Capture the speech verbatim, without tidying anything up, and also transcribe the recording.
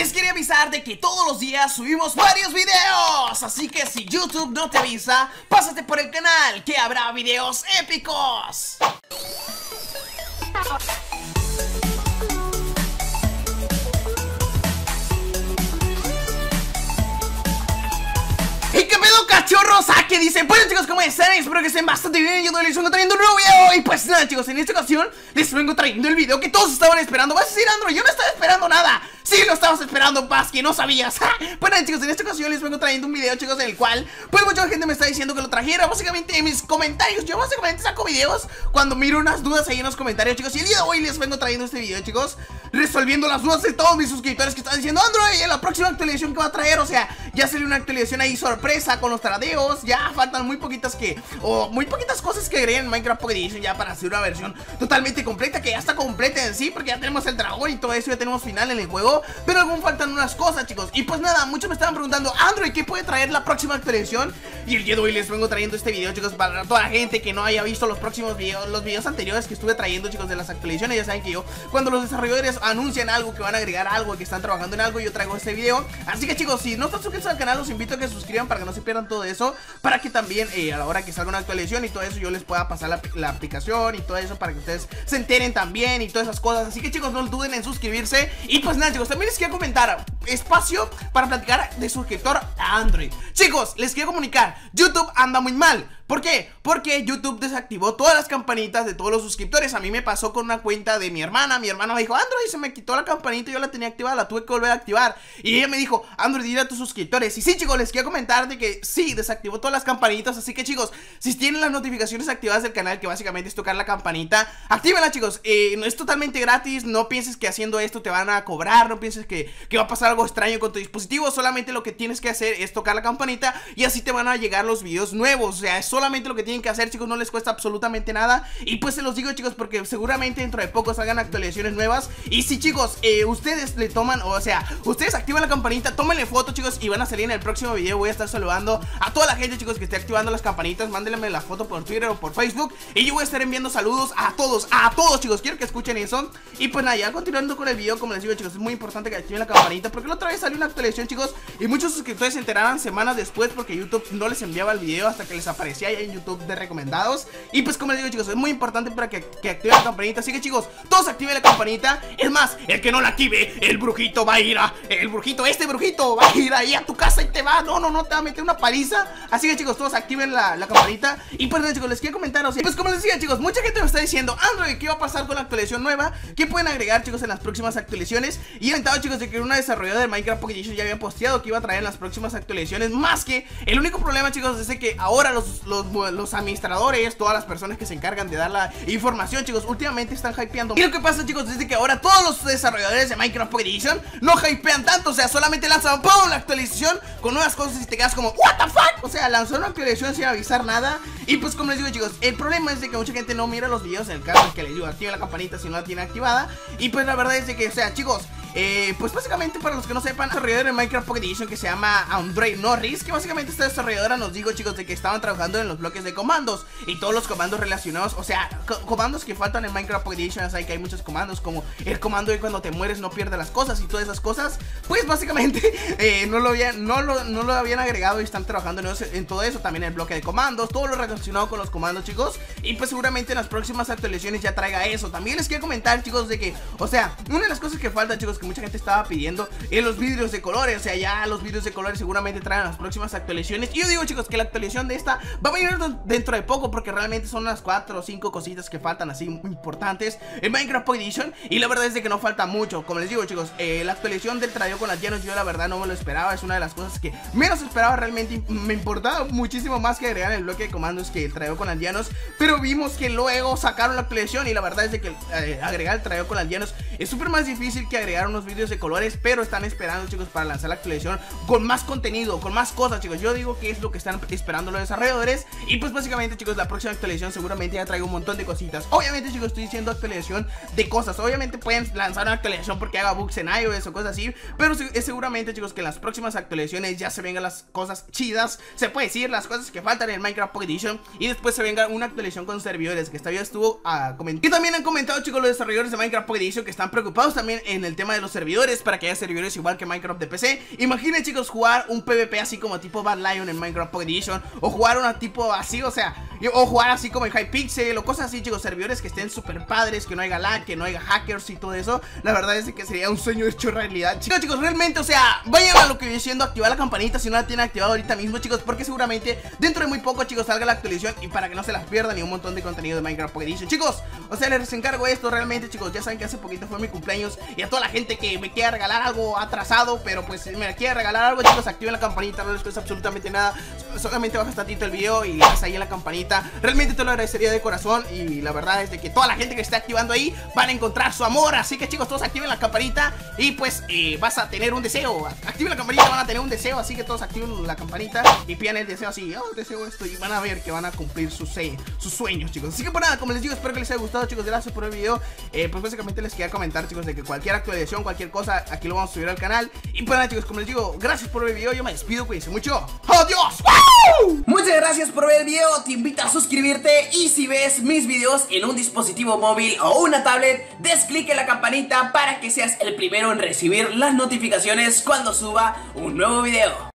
Les quería avisar de que todos los días subimos varios videos, así que si YouTube no te avisa, pásate por el canal que habrá videos épicos. ¿Y qué pedo, cachorros? ¿A qué dicen? Bueno, chicos, ¿cómo están? Espero que estén bastante bien. Yo les vengo trayendo un nuevo video. Y pues nada, chicos, en esta ocasión les vengo trayendo el video que todos estaban esperando. Vas a decir, Andro, yo no estaba esperando nada. Sí, lo estabas esperando, Paz, que no sabías. Bueno, chicos, en esta ocasión les vengo trayendo un video, chicos, en el cual pues mucha gente me está diciendo que lo trajera. Básicamente en mis comentarios, yo básicamente saco videos cuando miro unas dudas ahí en los comentarios, chicos. Y el día de hoy les vengo trayendo este video, chicos, resolviendo las dudas de todos mis suscriptores que están diciendo, Android, en la próxima actualización que va a traer, o sea, ya salió una actualización ahí sorpresa con los tradeos. Ya faltan muy poquitas que, o muy poquitas cosas que agreguen en Minecraft Pocket Edition ya para hacer una versión totalmente completa, que ya está completa en sí, porque ya tenemos el dragón y todo eso, ya tenemos final en el juego. Pero aún faltan unas cosas, chicos. Y pues nada, muchos me estaban preguntando, Android, ¿qué puede traer la próxima actualización? Y el día de hoy les vengo trayendo este video, chicos, para toda la gente que no haya visto los próximos videos, los videos anteriores que estuve trayendo, chicos, de las actualizaciones. Ya saben que yo, cuando los desarrolladores anuncian algo, que van a agregar algo, que están trabajando en algo, yo traigo este video. Así que, chicos, si no están suscritos al canal, los invito a que se suscriban para que no se pierdan todo eso, para que también eh, a la hora que salga una actualización y todo eso, yo les pueda pasar la, la aplicación y todo eso, para que ustedes se enteren también y todas esas cosas. Así que, chicos, no duden en suscribirse. Y pues nada, chicos, también les quiero comentar espacio para platicar de suscriptor a Android. Chicos, les quiero comunicar, YouTube anda muy mal. ¿Por qué? Porque YouTube desactivó todas las campanitas de todos los suscriptores. A mí me pasó con una cuenta de mi hermana. Mi hermana me dijo, Android, se me quitó la campanita, yo la tenía activada, la tuve que volver a activar. Y ella me dijo, Android, dile a tus suscriptores. Y sí, chicos, les quiero comentar de que sí, desactivó todas las campanitas. Así que, chicos, si tienen las notificaciones activadas del canal, que básicamente es tocar la campanita, actívenla, chicos. eh, No es totalmente gratis. No pienses que haciendo esto te van a cobrar. No pienses que, que va a pasar algo extraño con tu dispositivo. Solamente lo que tienes que hacer es tocar la campanita y así te van a llegar los videos nuevos. O sea, es solamente lo que tienen que hacer, chicos, no les cuesta absolutamente nada. Y pues se los digo, chicos, porque seguramente dentro de poco salgan actualizaciones nuevas. Y si, chicos, eh, ustedes le toman, o sea, ustedes activan la campanita, tómenle foto, chicos, y van a salir en el próximo video. Voy a estar saludando a toda la gente, chicos, que esté activando las campanitas. Mándenme la foto por Twitter o por Facebook y yo voy a estar enviando saludos a todos, a todos, chicos. Quiero que escuchen eso. Y pues nada, ya continuando con el video, como les digo, chicos, es muy importante que activen la campanita, porque la otra vez salió una actualización, chicos, y muchos suscriptores se enteraron semanas después, porque YouTube no les enviaba el video hasta que les aparecía ahí en YouTube de recomendados. Y pues como les digo, chicos, es muy importante para que, que activen la campanita. Así que, chicos, todos activen la campanita. Es más, el que no la active, el brujito va a ir a, el brujito, este brujito va a ir ahí a tu casa y te va, no, no, no, te va a meter una paliza. Así que, chicos, todos activen la, la campanita. Y pues, chicos, les quiero comentar, o sea, pues como les decía, chicos, mucha gente me está diciendo, Android, ¿qué va a pasar con la actualización nueva? ¿Qué pueden agregar, chicos, en las próximas actualizaciones? Y he inventado, chicos, de que una desarrolladora de Minecraft Pocket Edition ya había posteado que iba a traer en las próximas actualizaciones. Más que, el único problema, chicos, es de que ahora los, los, los administradores, todas las personas que se encargan de dar la información, chicos, últimamente están hypeando. Y lo que pasa, chicos, es de que ahora todos los desarrolladores de Minecraft Pocket Edition no hypean tanto. O sea, solamente lanzan ¡pum! La actualización con nuevas cosas y te quedas como ¿what the fuck? O sea, lanzó una actualización sin avisar nada. Y pues como les digo, chicos, el problema es de que mucha gente no mira los videos. En el caso es que les digo, activa la campanita si no la tiene activada. Y pues la verdad es de que, o sea, chicos, Eh, pues básicamente, para los que no sepan, desarrollador de Minecraft Pocket Edition que se llama Andre Norris, que básicamente esta desarrolladora nos dijo, chicos, de que estaban trabajando en los bloques de comandos y todos los comandos relacionados, o sea, co comandos que faltan en Minecraft Pocket Edition. Saben que hay muchos comandos, como el comando de cuando te mueres no pierdes las cosas y todas esas cosas. Pues básicamente eh, no, lo habían, no, lo, no lo habían agregado y están trabajando en, eso, en todo eso. También el bloque de comandos, todo lo relacionado con los comandos, chicos. Y pues seguramente en las próximas actualizaciones ya traiga eso. También les quiero comentar, chicos, de que, o sea, una de las cosas que falta, chicos, que mucha gente estaba pidiendo en los vídeos de colores. O sea, ya los vídeos de colores seguramente traen las próximas actualizaciones. Y yo digo, chicos, que la actualización de esta va a venir dentro de poco, porque realmente son unas cuatro o cinco cositas que faltan así muy importantes en Minecraft Pocket Edition. Y la verdad es de que no falta mucho. Como les digo, chicos, eh, la actualización del tradeo con aldeanos, yo la verdad no me lo esperaba. Es una de las cosas que menos esperaba. Realmente me importaba muchísimo más que agregar el bloque de comandos que el tradeo con aldeanos. Pero vimos que luego sacaron la actualización y la verdad es de que eh, agregar el tradeo con aldeanos es súper más difícil que agregar unos vídeos de colores. Pero están esperando, chicos, para lanzar la actualización con más contenido, con más cosas, chicos. Yo digo que es lo que están esperando los desarrolladores. Y pues básicamente, chicos, la próxima actualización seguramente ya traigo un montón de cositas. Obviamente, chicos, estoy diciendo actualización de cosas. Obviamente pueden lanzar una actualización porque haga bugs en iOS o cosas así, pero es seguramente, chicos, que en las próximas actualizaciones ya se vengan las cosas chidas, se puede decir, las cosas que faltan en Minecraft Pocket Edition. Y después se venga una actualización actualización con servidores, que esta vez estuvo uh, comentando. Y también han comentado, chicos, los desarrolladores de Minecraft Pocket Edition, que están preocupados también en el tema de los servidores, para que haya servidores igual que Minecraft de P C. Imaginen, chicos, jugar un PvP así como tipo Bad Lion en Minecraft Pocket Edition, o jugar una tipo así, o sea, o jugar así como en Hypixel, o cosas así, chicos, servidores que estén súper padres, que no haya lag, que no haya hackers y todo eso. La verdad es que sería un sueño hecho realidad, chicos, chicos, realmente, o sea, vayan a lo que viene siendo activar la campanita si no la tienen activada ahorita mismo, chicos, porque seguramente dentro de muy poco, chicos, salga la actualización, y para que no se las pierdan ni un montón de contenido de Minecraft Pocket Edition, chicos. O sea, les encargo esto realmente, chicos. Ya saben que hace poquito fue mi cumpleaños, y a toda la gente que me quiera regalar algo atrasado, pero pues me quiere regalar algo, chicos, activen la campanita, no les cuesta absolutamente nada. Solamente bajas tantito el video y le das ahí en la campanita. Realmente te lo agradecería de corazón, y la verdad es de que toda la gente que esté activando ahí van a encontrar su amor. Así que, chicos, todos activen la campanita y pues eh, vas a tener un deseo. Activen la campanita, van a tener un deseo. Así que todos activen la campanita y pidan el deseo así, oh, deseo esto, y van a ver que van a cumplir sus, eh, sus sueños, chicos. Así que por nada, como les digo, espero que les haya gustado, chicos. Gracias por el video. eh, Pues básicamente les quería comentar, chicos, de que cualquier actualización, cualquier cosa, aquí lo vamos a subir al canal. Y pues nada, chicos, como les digo, gracias por el video. Yo me despido, cuídense mucho. ¡Adiós! ¡Woo! Muchas gracias por ver el video. Te invito a suscribirte, y si ves mis videos en un dispositivo móvil o una tablet, des clic en la campanita para que seas el primero en recibir las notificaciones cuando suba un nuevo video.